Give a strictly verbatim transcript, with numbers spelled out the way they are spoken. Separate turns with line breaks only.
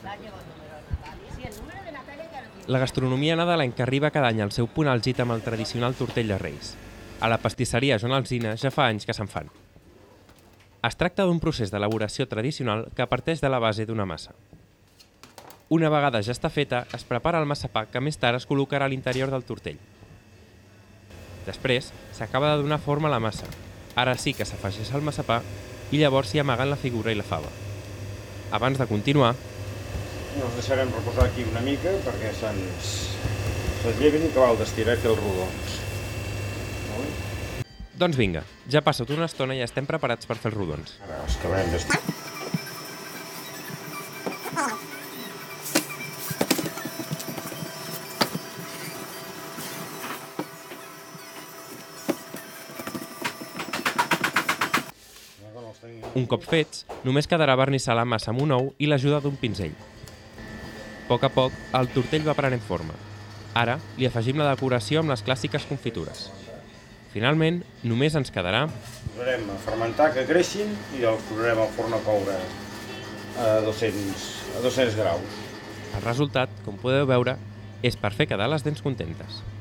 La gastronomia nadalenca arriba cada any al seu punt àlgid amb el tradicional tortell de Reis. A la pastisseria Joan Alsina ja fa anys que se'n fan. Es tracta d'un procés d'elaboració tradicional que parteix de la base d'una massa. Una vegada ja està feta, es prepara el massapà que més tard es col·locarà a l'interior del tortell. Després, s'acaba de donar forma a la massa. Ara sí que s'afegeix el massapà i llavors s'hi amaguen la figura i la fava. Abans de continuar,
els deixarem reposar aquí una mica perquè se'ns llevin i acabar d'estirar i fer els rodons.
Doncs vinga, ja ha passat una estona i estem preparats per fer els rodons.
Ara els acabarem d'estirar.
Un cop fets, només quedarà vernissar la massa amb un ou i l'ajuda d'un pinzell. A poc a poc, el tortell va prenent forma. Ara li afegim la decoració amb les clàssiques confitures. Finalment, només ens quedarà...
Posarem a fermentar, que creixin, i el posarem al forn a coure a dos-cents graus.
El resultat, com podeu veure, és per fer quedar les dents contentes.